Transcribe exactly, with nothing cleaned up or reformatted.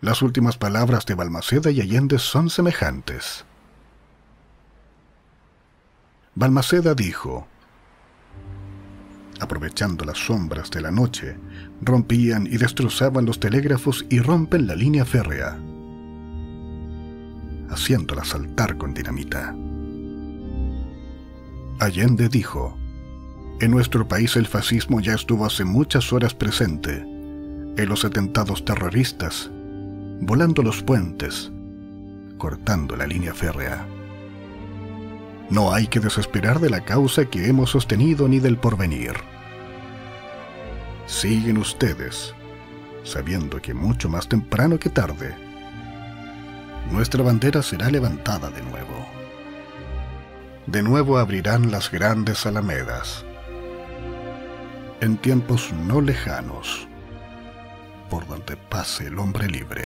Las últimas palabras de Balmaceda y Allende son semejantes. Balmaceda dijo: aprovechando las sombras de la noche, rompían y destrozaban los telégrafos y rompen la línea férrea, haciéndola saltar con dinamita. Allende dijo: en nuestro país el fascismo ya estuvo hace muchas horas presente, en los atentados terroristas, volando los puentes, cortando la línea férrea. No hay que desesperar de la causa que hemos sostenido ni del porvenir. Siguen ustedes, sabiendo que mucho más temprano que tarde, nuestra bandera será levantada de nuevo. De nuevo abrirán las grandes alamedas, en tiempos no lejanos, por donde pase el hombre libre.